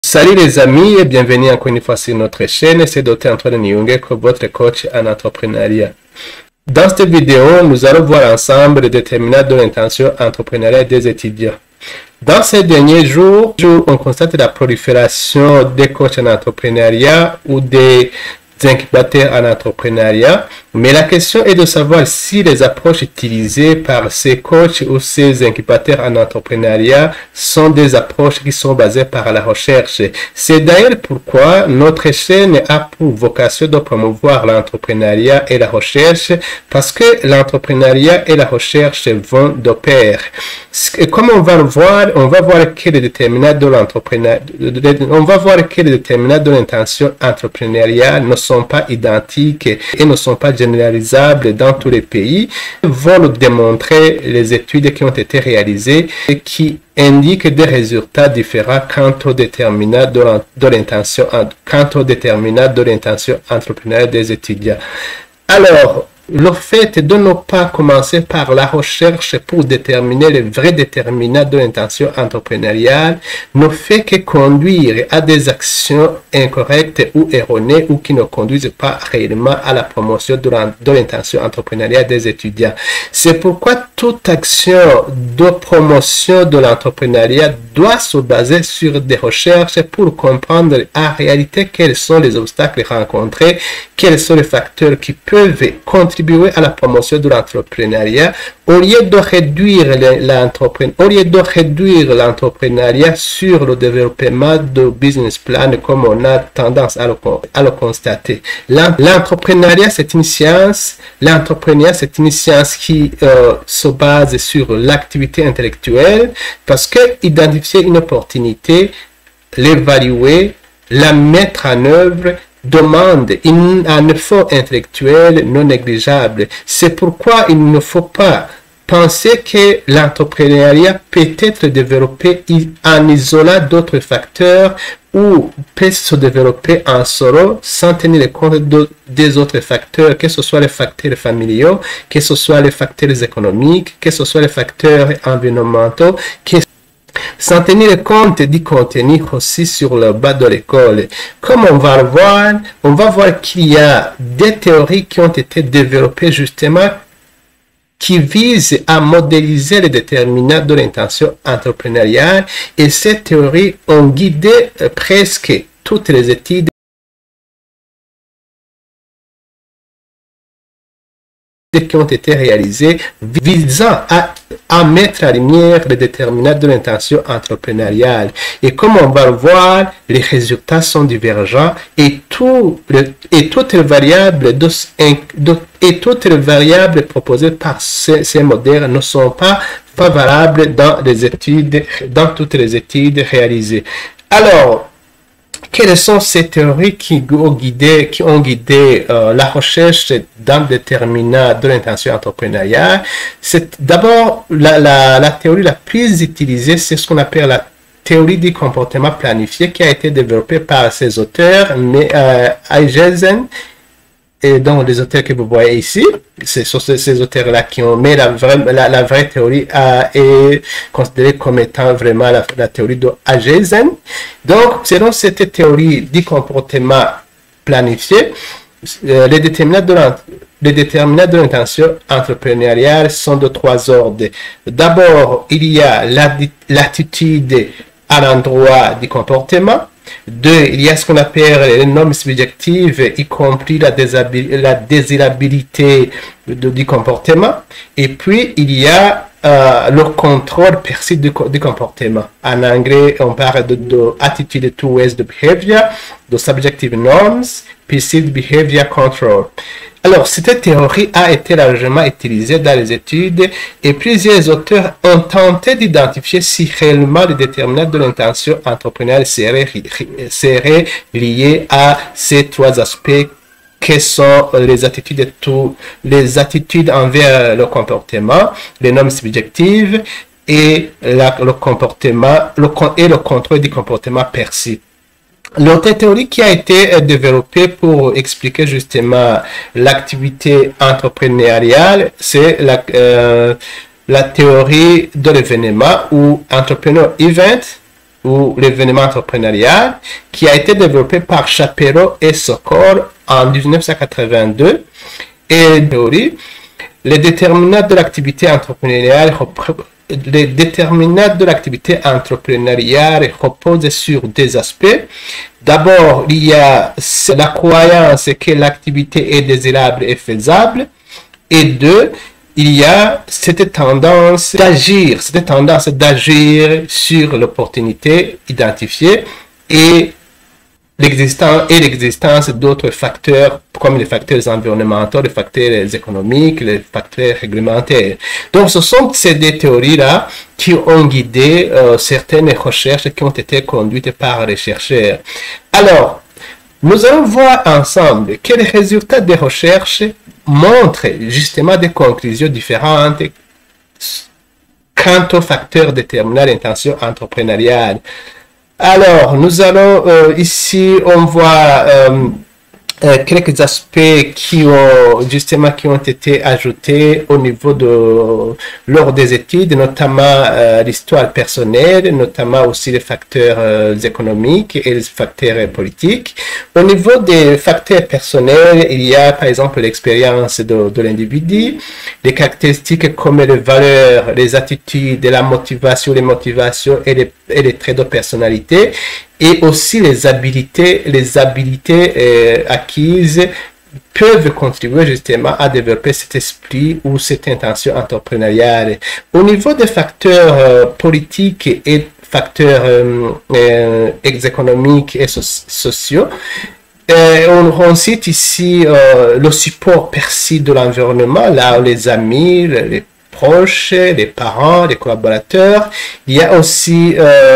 Salut les amis et bienvenue encore une fois sur notre chaîne. C'est Dr Antoine Nyunge, votre coach en entrepreneuriat. Dans cette vidéo, nous allons voir ensemble les déterminants de l'intention entrepreneuriale des étudiants. Dans ces derniers jours, on constate la prolifération des coachs en entrepreneuriat ou des incubateurs en entrepreneuriat, mais la question est de savoir si les approches utilisées par ces coachs ou ces incubateurs en entrepreneuriat sont des approches qui sont basées par la recherche. C'est d'ailleurs pourquoi notre chaîne a pour vocation de promouvoir l'entrepreneuriat et la recherche, parce que l'entrepreneuriat et la recherche vont de pair. Et comme on va voir que les déterminants de l'entrepreneuriat, on va voir que les déterminants de l'intention entrepreneuriale ne sont pas identiques et ne sont pas généralisables dans tous les pays, vont nous démontrer les études qui ont été réalisées et qui indiquent des résultats différents quant aux déterminants de l'intention entrepreneuriale des étudiants. Alors, le fait de ne pas commencer par la recherche pour déterminer les vrais déterminants de l'intention entrepreneuriale ne fait que conduire à des actions incorrectes ou erronées ou qui ne conduisent pas réellement à la promotion de l'intention entrepreneuriale des étudiants. C'est pourquoi toute action de promotion de l'entrepreneuriat doit se baser sur des recherches pour comprendre en réalité quels sont les obstacles rencontrés, quels sont les facteurs qui peuvent contribuer à la promotion de l'entrepreneuriat au lieu de réduire l'entrepreneuriat sur le développement de business plan comme on a tendance à le constater. L'entrepreneuriat, c'est une science. L'entrepreneuriat, c'est une science qui se base sur l'activité intellectuelle parce que identifier une opportunité, l'évaluer, la mettre en œuvre demande un effort intellectuel non négligeable. C'est pourquoi il ne faut pas penser que l'entrepreneuriat peut être développé en isolant d'autres facteurs ou peut se développer en solo sans tenir compte des autres facteurs, que ce soit les facteurs familiaux, que ce soit les facteurs économiques, que ce soit les facteurs environnementaux, sans tenir compte du contenu aussi sur le bas de l'école. Comme on va voir qu'il y a des théories qui ont été développées justement qui visent à modéliser les déterminants de l'intention entrepreneuriale et ces théories ont guidé presque toutes les études qui ont été réalisées visant à mettre en lumière les déterminants de l'intention entrepreneuriale. Et comme on va le voir, les résultats sont divergents et toutes les variables proposées par ces modèles ne sont pas favorables dans toutes les études réalisées. Alors, quelles sont ces théories qui ont guidé la recherche dans le déterminant de l'intention entrepreneuriale? C'est d'abord la théorie la plus utilisée, c'est ce qu'on appelle la théorie du comportement planifié qui a été développée par ces auteurs, Ageisen, et donc les auteurs que vous voyez ici, c'est sur ces auteurs-là qui ont mis la vraie théorie est considérée comme étant vraiment la théorie de Ageisen. Donc, selon cette théorie du comportement planifié, les déterminants de l'intention entrepreneuriale sont de trois ordres. D'abord, il y a l'attitude à l'endroit du comportement. Deux, il y a ce qu'on appelle les normes subjectives, y compris la désirabilité du comportement. Et puis, il y a le contrôle perçu du comportement. En anglais, on parle de attitude towards the behavior, de subjective norms, perceived behavior control. Alors, cette théorie a été largement utilisée dans les études et plusieurs auteurs ont tenté d'identifier si réellement les déterminants de l'intention entrepreneuriale seraient liés à ces trois aspects que sont les attitudes envers le comportement, les normes subjectives et le contrôle du comportement perçu. L'autre théorie qui a été développée pour expliquer justement l'activité entrepreneuriale, c'est la théorie de l'événement ou entrepreneur event ou l'événement entrepreneurial, qui a été développé par Shapiro et Sokol en 1982. Et théorie, les déterminants de l'activité entrepreneuriale reposent sur des aspects. D'abord, il y a la croyance que l'activité est désirable et faisable. Et deux, il y a cette tendance d'agir sur l'opportunité identifiée et l'existence d'autres facteurs comme les facteurs environnementaux, les facteurs économiques, les facteurs réglementaires. Donc, ce sont ces deux théories-là qui ont guidé certaines recherches qui ont été conduites par les chercheurs. Alors, nous allons voir ensemble que les résultats des recherches montrent justement des conclusions différentes quant aux facteurs déterminants l'intention entrepreneuriale. Alors, nous allons ici, on voit quelques aspects qui ont été ajoutés au niveau lors des études, notamment l'histoire personnelle, notamment aussi les facteurs économiques et les facteurs politiques. Au niveau des facteurs personnels, il y a par exemple l'expérience de l'individu, les caractéristiques comme les valeurs, les attitudes, la motivation, les motivations et les traits de personnalité, et aussi les habilités acquises peuvent contribuer justement à développer cet esprit ou cette intention entrepreneuriale. Au niveau des facteurs politiques et facteurs économiques et sociaux, on cite ici le support perçu de l'environnement, là où les amis, les proches, les parents, les collaborateurs. Il y a aussi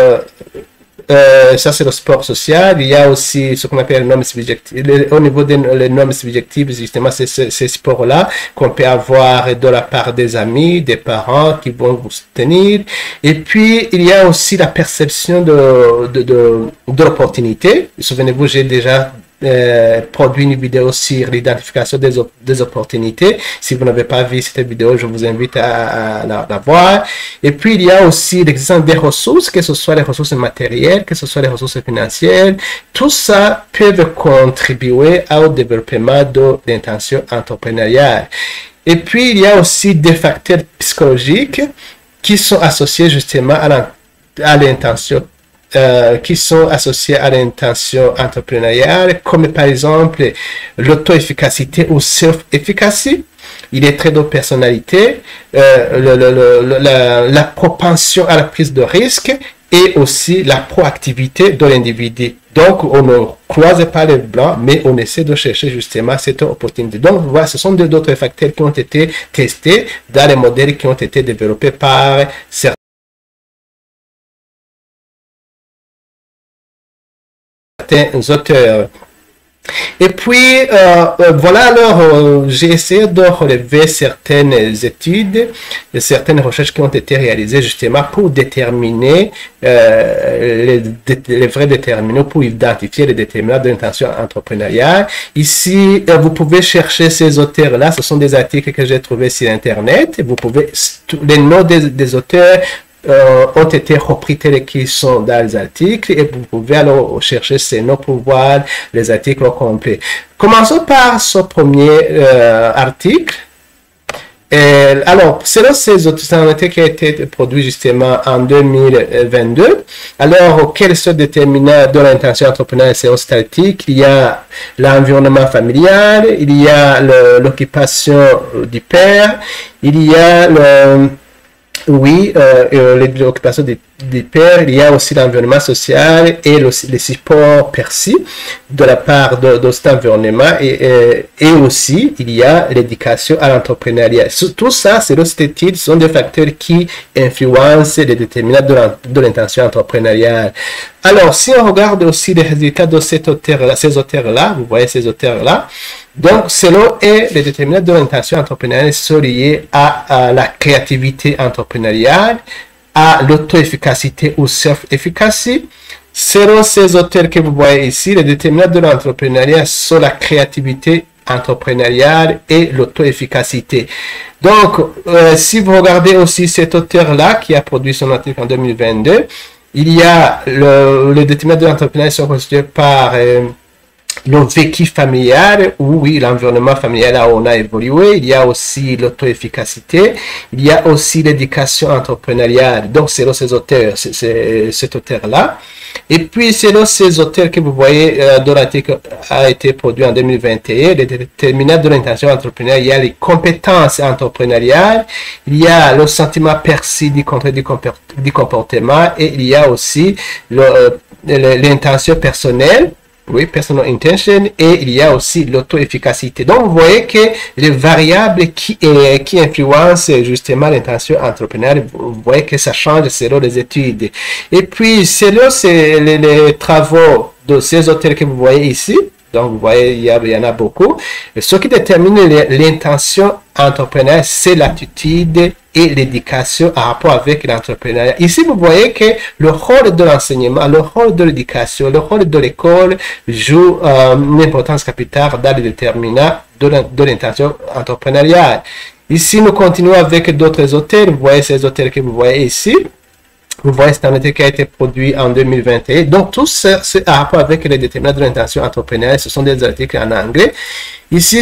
ça c'est le sport social. Il y a aussi ce qu'on appelle les normes subjectives. Au niveau des normes subjectives, justement, c'est ces sports-là qu'on peut avoir de la part des amis, des parents qui vont vous soutenir. Et puis, il y a aussi la perception de l'opportunité. Souvenez-vous, j'ai déjà produit une vidéo sur l'identification des opportunités. Si vous n'avez pas vu cette vidéo, je vous invite à la voir. Et puis, il y a aussi l'existence des ressources, que ce soit les ressources matérielles, que ce soit les ressources financières. Tout ça peut contribuer au développement de l'intention entrepreneuriale. Et puis, il y a aussi des facteurs psychologiques qui sont associés justement à l'intention qui sont associés à l'intention entrepreneuriale, comme par exemple l'auto-efficacité ou self-efficacy. Il est trait de personnalité, la propension à la prise de risque et aussi la proactivité de l'individu. Donc, on ne croise pas les blancs, mais on essaie de chercher justement cette opportunité. Donc, voilà, ce sont d'autres facteurs qui ont été testés dans les modèles qui ont été développés par certains auteurs. Et puis, voilà, alors, j'ai essayé de relever certaines études, certaines recherches qui ont été réalisées justement pour déterminer les vrais déterminants, pour identifier les déterminants de l'intention entrepreneuriale. Ici, vous pouvez chercher ces auteurs-là, ce sont des articles que j'ai trouvés sur Internet. Vous pouvez, les noms des auteurs ont été repris tels qu'ils sont dans les articles et vous pouvez alors chercher ces noms pour voir les articles au complet. Commençons par ce premier article. Alors, selon ces auteurs qui a été produit justement en 2022, alors, quels sont les déterminants de l'intention entrepreneuriale selon cet article? Il y a l'environnement familial, il y a l'occupation du père, il y a l'occupation des pairs, il y a aussi l'environnement social et les supports perçus de la part de cet environnement et aussi il y a l'éducation à l'entrepreneuriat. Tout ça, c'est cette étude, sont des facteurs qui influencent les déterminants de l'intention entrepreneuriale. Alors, si on regarde aussi les résultats de ces auteurs-là, vous voyez ces auteurs-là, donc, selon eux, les déterminants de l'intention entrepreneuriale sont liés à la créativité entrepreneuriale, à l'auto-efficacité ou self-efficacy. Selon ces auteurs que vous voyez ici, les déterminants de l'entrepreneuriat sont la créativité entrepreneuriale et l'auto-efficacité. Donc, si vous regardez aussi cet auteur-là qui a produit son article en 2022, il y a le déterminant de l'entrepreneuriat sont constitués par le vécu familial, où oui, l'environnement familial là où on a évolué. Il y a aussi l'auto-efficacité. Il y a aussi l'éducation entrepreneuriale. Donc, c'est ces auteurs, cet auteur-là. Et puis, c'est ces auteurs que vous voyez, dont l'article a été produit en 2021, les déterminants de l'intention entrepreneuriale. Il y a les compétences entrepreneuriales. Il y a le sentiment perçu du contrôle du comportement. Et il y a aussi l'intention personnelle. Oui, personal intention, et il y a aussi l'auto-efficacité. Donc, vous voyez que les variables qui influencent justement l'intention entrepreneuriale, vous voyez que ça change selon les études. Et puis, selon les travaux de ces auteurs que vous voyez ici, donc vous voyez, il y en a beaucoup. Ce qui détermine l'intention entrepreneuriale, c'est l'attitude et l'éducation en rapport avec l'entrepreneuriat. Ici, vous voyez que le rôle de l'enseignement, le rôle de l'éducation, le rôle de l'école joue une importance capitale dans le déterminant de l'intention entrepreneuriale. Ici, nous continuons avec d'autres auteurs. Vous voyez ces auteurs que vous voyez ici. Vous voyez, c'est un article qui a été produit en 2021. Donc, tout ça, c'est en rapport avec les déterminants de l'intention entrepreneuriale. Ce sont des articles en anglais. Ici,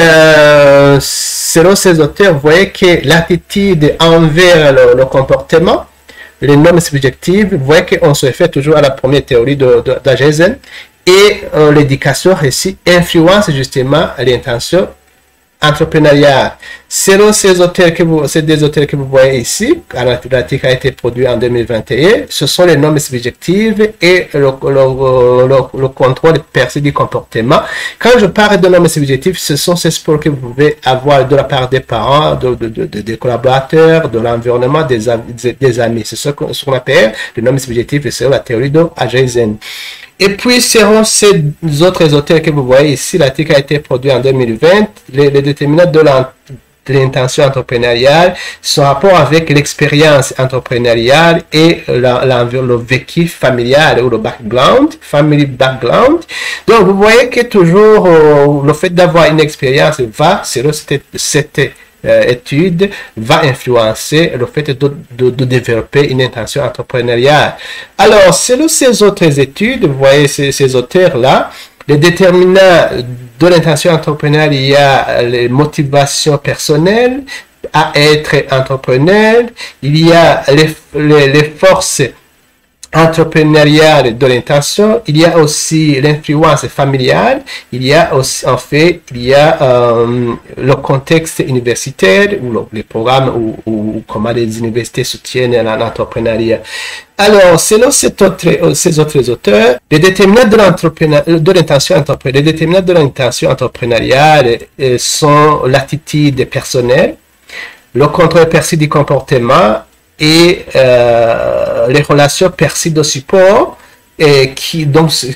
selon ces auteurs, vous voyez que l'attitude envers le comportement, les normes subjectives, vous voyez qu'on se réfère toujours à la première théorie d'Ageisen. Et l'éducation réussie influence justement l'intention entrepreneuriat. Selon ces auteurs ces deux auteurs que vous voyez ici, l'article a été produit en 2021, ce sont les normes subjectives et le contrôle perçu du comportement. Quand je parle de normes subjectives, ce sont ces sports que vous pouvez avoir de la part des parents, des collaborateurs, de l'environnement, des amis. C'est ce qu'on appelle les normes subjectives selon la théorie de Ageisen. Et puis, selon ces autres auteurs que vous voyez ici, l'article a été produit en 2020, les déterminants de l'intention entrepreneuriale sont en rapport avec l'expérience entrepreneuriale et le vécu familial ou le family background. Donc, vous voyez que toujours le fait d'avoir une expérience selon cette étude va influencer le fait de développer une intention entrepreneuriale. Alors, selon ces autres études, vous voyez ces auteurs-là, les déterminants de l'intention entrepreneuriale, il y a les motivations personnelles à être entrepreneur, il y a les forces entrepreneuriale de l'intention, il y a aussi l'influence familiale, il y a aussi, en fait, il y a le contexte universitaire, ou les programmes, ou comment les universités soutiennent l'entrepreneuriat. Alors, selon ces autres auteurs, les déterminants de l'intention entrepreneuriale sont l'attitude personnelle, le contrôle perçu du comportement, et les relations perçues de support, et ces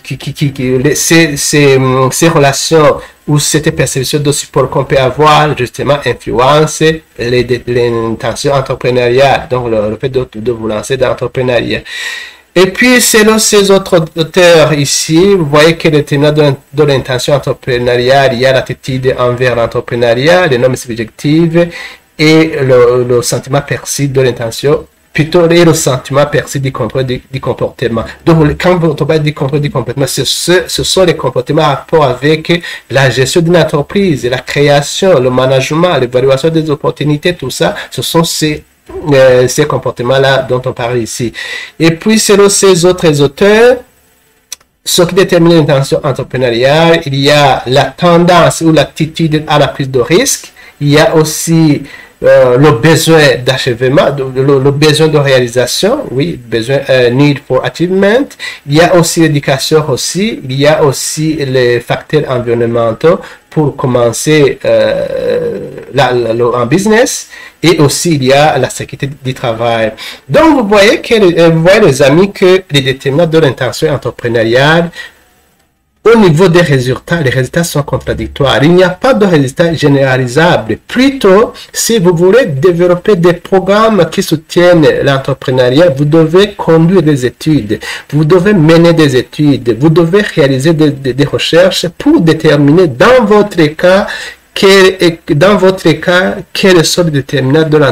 relations ou cette perception de support qu'on peut avoir justement influence l'intention entrepreneuriale, donc le fait de vous lancer dans l'entrepreneuriat. Et puis, selon ces autres auteurs ici, vous voyez que le déterminant de l'intention entrepreneuriale, il y a l'attitude envers l'entrepreneuriat, les normes subjectives, et le sentiment perçu de l'intention, plutôt le sentiment perçu du contrôle du comportement. Donc, quand on parle du contrôle du comportement, ce sont les comportements en rapport avec la gestion d'une entreprise, la création, le management, l'évaluation des opportunités, tout ça, ce sont ces comportements-là dont on parle ici. Et puis, selon ces autres auteurs, ce qui détermine l'intention entrepreneuriale, il y a la tendance ou l'attitude à la prise de risque, il y a aussi le besoin d'achèvement, le besoin de réalisation, oui, besoin, need for achievement. Il y a aussi l'éducation aussi, il y a aussi les facteurs environnementaux pour commencer en business, et aussi il y a la sécurité du travail. Donc vous voyez les amis que les déterminants de l'intention entrepreneuriale, au niveau des résultats, les résultats sont contradictoires. Il n'y a pas de résultats généralisables. Plutôt, si vous voulez développer des programmes qui soutiennent l'entrepreneuriat, vous devez conduire des études, vous devez mener des études, vous devez réaliser des recherches pour déterminer quels sont les déterminants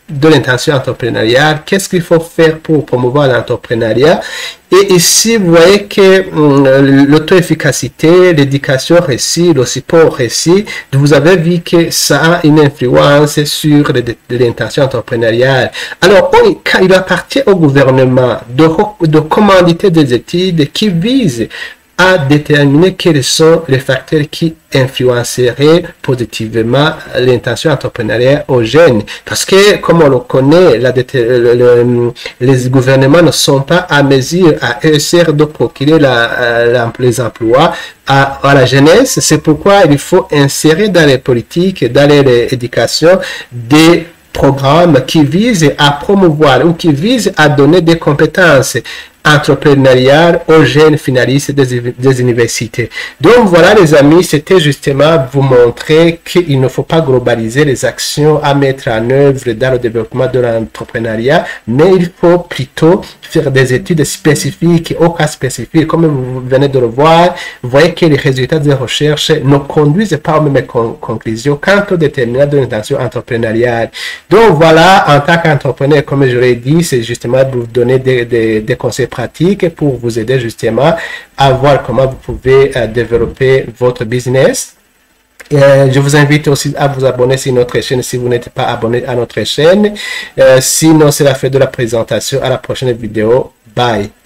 de l'intention entrepreneuriale. Qu'est-ce qu'il faut faire pour promouvoir l'entrepreneuriat? Et ici, vous voyez que l'auto-efficacité, l'éducation réussie, le support réussi, vous avez vu que ça a une influence sur l'intention entrepreneuriale. Alors, il appartient au gouvernement de commanditer des études qui visent à déterminer quels sont les facteurs qui influenceraient positivement l'intention entrepreneuriale aux jeunes. Parce que, comme on le connaît, les gouvernements ne sont pas à mesure à essayer de procurer les emplois à la jeunesse. C'est pourquoi il faut insérer dans les politiques, dans l'éducation, des programmes qui visent à promouvoir ou qui visent à donner des compétences entrepreneuriales aux jeunes finalistes des universités. Donc voilà les amis, c'était justement vous montrer qu'il ne faut pas globaliser les actions à mettre en œuvre dans le développement de l'entrepreneuriat, mais il faut plutôt faire des études spécifiques au cas spécifique. Comme vous venez de le voir, vous voyez que les résultats des recherches ne conduisent pas aux mêmes conclusions quant au déterminant de l'intention entrepreneuriale. Donc voilà, en tant qu'entrepreneur, comme je l'ai dit, c'est justement de vous donner des conseils pratiques pour vous aider justement à voir comment vous pouvez développer votre business. Je vous invite aussi à vous abonner sur notre chaîne si vous n'êtes pas abonné à notre chaîne. Sinon, c'est la fin de la présentation. À la prochaine vidéo. Bye.